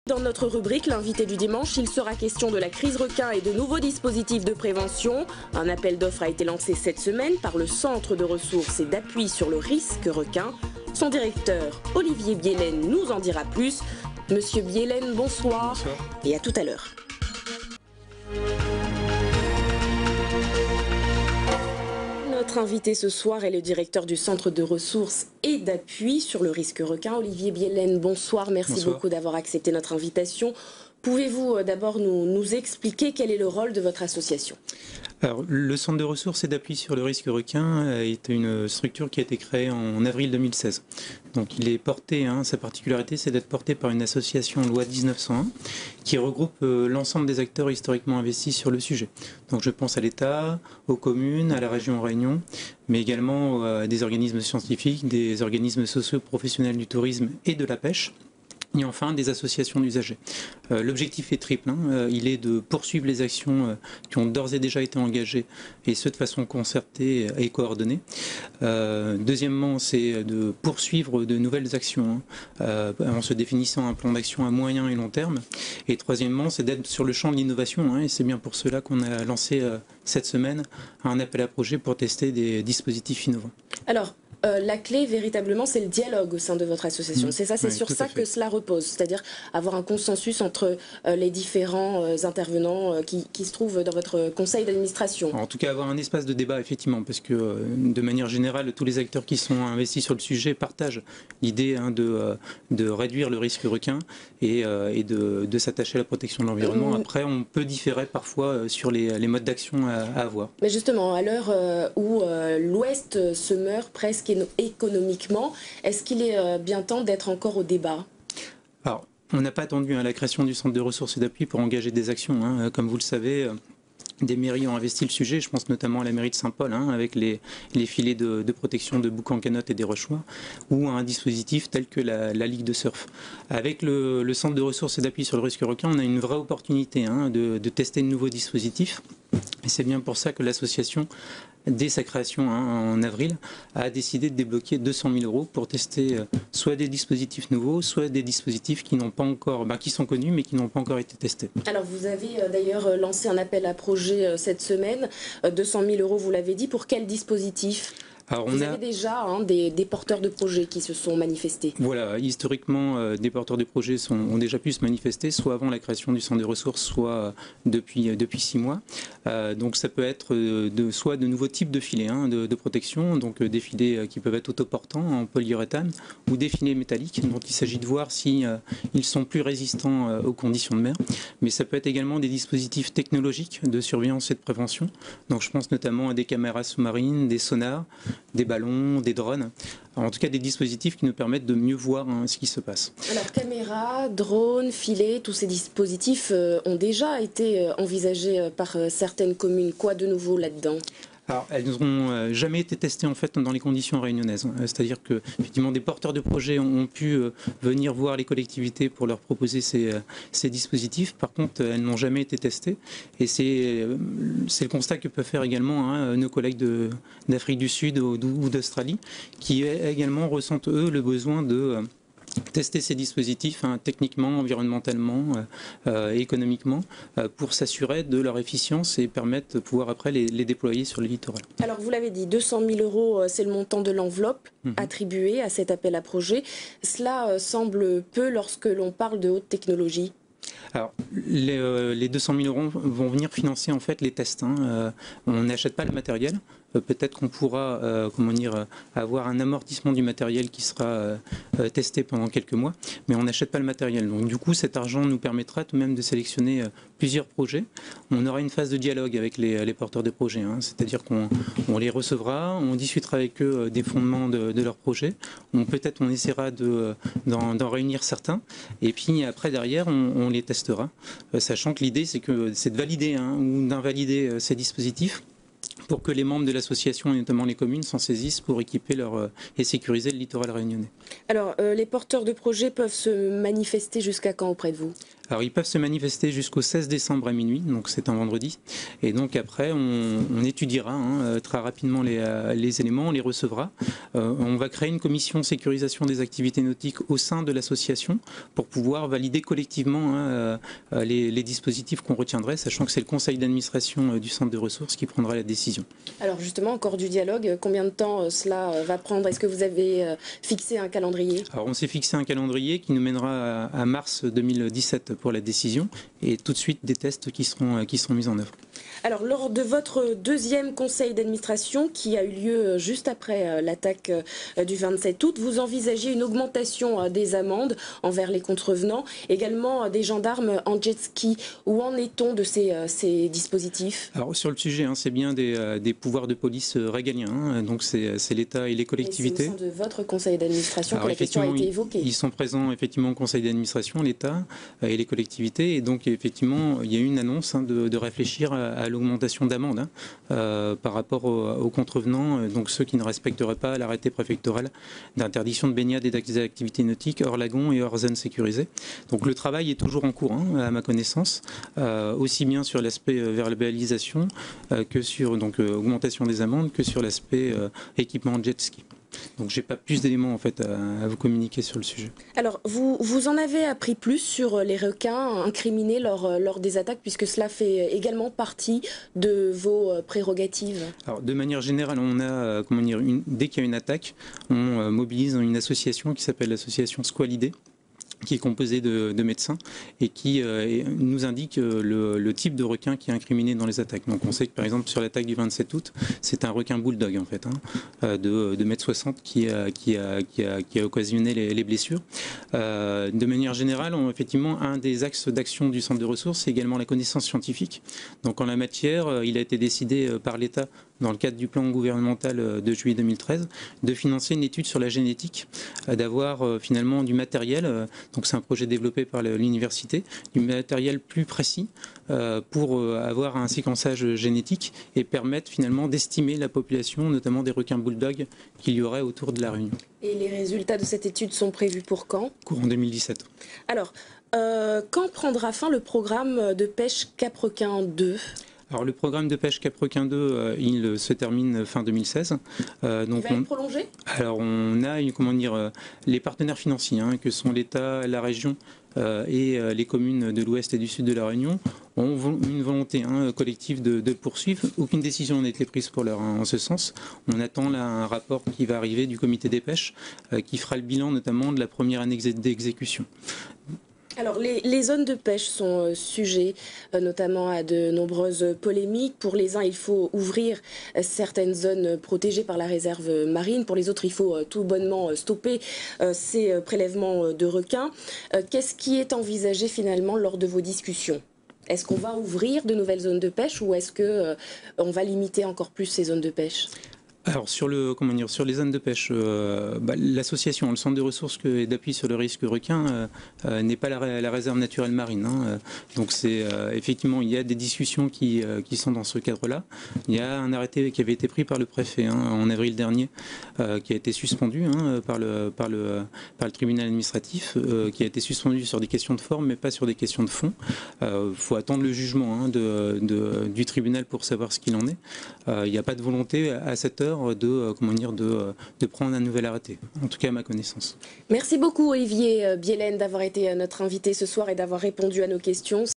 Dans notre rubrique, l'invité du dimanche, il sera question de la crise requin et de nouveaux dispositifs de prévention. Un appel d'offres a été lancé cette semaine par le Centre de ressources et d'appui sur le risque requin. Son directeur, Olivier Bielen, nous en dira plus. Monsieur Bielen, bonsoir. Bonsoir. Et à tout à l'heure. Notre invité ce soir est le directeur du Centre de ressources et d'appui sur le risque requin, Olivier Bielen. Bonsoir, merci Bonsoir. beaucoup d'avoir accepté notre invitation. Pouvez-vous d'abord nous expliquer quel est le rôle de votre association ? Alors, le Centre de ressources et d'appui sur le risque requin est une structure qui a été créée en avril 2016. Donc il est porté, sa particularité c'est d'être porté par une association loi 1901 qui regroupe l'ensemble des acteurs historiquement investis sur le sujet. Donc je pense à l'État, aux communes, à la région Réunion, mais également à des organismes scientifiques, des organismes socio-professionnels du tourisme et de la pêche. Et enfin, des associations d'usagers. L'objectif est triple. Il est de poursuivre les actions qui ont d'ores et déjà été engagées, et ce de façon concertée et coordonnée. Deuxièmement, c'est de poursuivre de nouvelles actions en se définissant un plan d'action à moyen et long terme. Et troisièmement, c'est d'être sur le champ de l'innovation. Et c'est bien pour cela qu'on a lancé cette semaine un appel à projet pour tester des dispositifs innovants. Alors, la clé, véritablement, c'est le dialogue au sein de votre association. C'est ça, c'est oui, sur tout ça à fait. que cela repose. C'est-à-dire avoir un consensus entre les différents intervenants qui se trouvent dans votre conseil d'administration. En tout cas, avoir un espace de débat, effectivement, parce que de manière générale, tous les acteurs qui sont investis sur le sujet partagent l'idée de réduire le risque requin et de s'attacher à la protection de l'environnement. Après, on peut différer parfois sur les modes d'action à avoir. Mais justement, à l'heure où l'Ouest se meurt presque économiquement, est-ce qu'il est bien temps d'être encore au débat ? Alors, on n'a pas attendu la création du centre de ressources et d'appui pour engager des actions. Comme vous le savez, des mairies ont investi le sujet. Je pense notamment à la mairie de Saint-Paul, avec les filets de protection de Bouc-en-Canotte et des Rochoirs, ou à un dispositif tel que la Ligue de surf. Avec le centre de ressources et d'appui sur le risque requin, on a une vraie opportunité de tester de nouveaux dispositifs. Et c'est bien pour ça que l'association, dès sa création en avril, a décidé de débloquer 200 000 euros pour tester soit des dispositifs nouveaux, soit des dispositifs qui n'ont pas encore, qui sont connus mais qui n'ont pas encore été testés. Alors vous avez d'ailleurs lancé un appel à projet cette semaine, 200 000 euros, vous l'avez dit, pour quel dispositif ? Alors, vous avez déjà des porteurs de projets qui se sont manifestés. Voilà, historiquement, des porteurs de projets ont déjà pu se manifester, soit avant la création du centre de ressources, soit depuis 6 mois. Donc ça peut être soit de nouveaux types de filets de protection, donc des filets qui peuvent être autoportants en polyuréthane, ou des filets métalliques. Donc il s'agit de voir si ils sont plus résistants aux conditions de mer. Mais ça peut être également des dispositifs technologiques de surveillance et de prévention. Donc je pense notamment à des caméras sous-marines, des sonars, des ballons, des drones, en tout cas des dispositifs qui nous permettent de mieux voir ce qui se passe. Alors caméras, drones, filets, tous ces dispositifs ont déjà été envisagés par certaines communes. Quoi de nouveau là-dedans ? Alors, elles n'ont jamais été testées en fait dans les conditions réunionnaises. C'est-à-dire que effectivement des porteurs de projets ont pu venir voir les collectivités pour leur proposer ces dispositifs. Par contre, elles n'ont jamais été testées. Et c'est le constat que peuvent faire également nos collègues d'Afrique du Sud ou d'Australie, qui également ressentent eux le besoin de tester ces dispositifs techniquement, environnementalement et économiquement pour s'assurer de leur efficience et permettre de pouvoir après les déployer sur le littoral. Alors vous l'avez dit, 200 000 euros, c'est le montant de l'enveloppe attribuée à cet appel à projet. Cela semble peu lorsque l'on parle de haute technologie. Alors, les 200 000 euros vont venir financer en fait les tests. On n'achète pas le matériel. Peut-être qu'on pourra avoir un amortissement du matériel qui sera testé pendant quelques mois, mais on n'achète pas le matériel. Donc du coup, cet argent nous permettra tout de même de sélectionner plusieurs projets. On aura une phase de dialogue avec les porteurs de projets, c'est-à-dire qu'on les recevra, on discutera avec eux des fondements de leurs projets. Peut-être on essaiera d'en réunir certains, et puis après derrière, on les testera, sachant que l'idée c'est de valider ou d'invalider ces dispositifs pour que les membres de l'association, et notamment les communes, s'en saisissent pour équiper et sécuriser le littoral réunionnais. Alors, les porteurs de projets peuvent se manifester jusqu'à quand auprès de vous ? Alors, ils peuvent se manifester jusqu'au 16 décembre à minuit, donc c'est un vendredi. Et donc après, on étudiera très rapidement les éléments, on les recevra. On va créer une commission sécurisation des activités nautiques au sein de l'association pour pouvoir valider collectivement les dispositifs qu'on retiendrait, sachant que c'est le conseil d'administration du centre de ressources qui prendra la décision. Alors justement, encore du dialogue, combien de temps cela va prendre ? Est-ce que vous avez fixé un calendrier ? Alors on s'est fixé un calendrier qui nous mènera à mars 2017 pour la décision et tout de suite des tests qui seront mis en œuvre. Alors lors de votre deuxième conseil d'administration qui a eu lieu juste après l'attaque du 27 août, vous envisagez une augmentation des amendes envers les contrevenants, également des gendarmes en jet ski. Où en est-on de ces dispositifs ? Alors sur le sujet, c'est bien des pouvoirs de police régaliens, donc c'est l'État et les collectivités. C'est au sein de votre conseil d'administration que la question a été évoquée. Ils sont présents effectivement au conseil d'administration, l'État et les collectivités, et donc effectivement il y a eu une annonce de réfléchir à l'augmentation d'amende par rapport aux contrevenants, donc ceux qui ne respecteraient pas l'arrêté préfectoral d'interdiction de baignade et d'activités nautiques hors lagon et hors zone sécurisée. Donc le travail est toujours en cours, à ma connaissance, aussi bien sur l'aspect verbalisation que sur augmentation des amendes que sur l'aspect équipement jet ski. Donc j'ai pas plus d'éléments en fait à vous communiquer sur le sujet. Alors vous en avez appris plus sur les requins incriminés lors des attaques, puisque cela fait également partie de vos prérogatives. Alors de manière générale, on a dès qu'il y a une attaque, on mobilise une association qui s'appelle l'association Squalidé, qui est composé de médecins et qui nous indique le type de requin qui est incriminé dans les attaques. Donc on sait que par exemple sur l'attaque du 27 août, c'est un requin bulldog en fait, de 1,60 m qui a occasionné les blessures. De manière générale, effectivement, un des axes d'action du centre de ressources, c'est également la connaissance scientifique. Donc en la matière, il a été décidé par l'État, dans le cadre du plan gouvernemental de juillet 2013, de financer une étude sur la génétique, d'avoir finalement du matériel, donc c'est un projet développé par l'université, du matériel plus précis pour avoir un séquençage génétique et permettre finalement d'estimer la population, notamment des requins bulldogs qu'il y aurait autour de la Réunion. Et les résultats de cette étude sont prévus pour quand ? Courant 2017. Alors, quand prendra fin le programme de pêche Cap-Requin 2 ? Alors le programme de pêche Cap-Requin 2, il se termine fin 2016. Donc il va être prolongé ? Alors on a les partenaires financiers, que sont l'État, la région et les communes de l'ouest et du sud de la Réunion, ont une volonté collective de poursuivre. Aucune décision n'a été prise pour l'heure en ce sens. On attend là un rapport qui va arriver du comité des pêches qui fera le bilan notamment de la première année d'exécution. Alors les zones de pêche sont sujets notamment à de nombreuses polémiques. Pour les uns, il faut ouvrir certaines zones protégées par la réserve marine. Pour les autres, il faut tout bonnement stopper ces prélèvements de requins. Qu'est-ce qui est envisagé finalement lors de vos discussions ? Est-ce qu'on va ouvrir de nouvelles zones de pêche ou est-ce qu'on va limiter encore plus ces zones de pêche ? Alors sur les zones de pêche, l'association, le centre de ressources et d'appui sur le risque requin n'est pas la réserve naturelle marine. Donc c'est effectivement il y a des discussions qui sont dans ce cadre-là. Il y a un arrêté qui avait été pris par le préfet en avril dernier, qui a été suspendu par le tribunal administratif, qui a été suspendu sur des questions de forme, mais pas sur des questions de fond. Faut attendre le jugement du tribunal pour savoir ce qu'il en est. Il n'y a pas de volonté à cette heure de prendre un nouvel arrêté, en tout cas à ma connaissance. Merci beaucoup Olivier Bielen d'avoir été notre invité ce soir et d'avoir répondu à nos questions.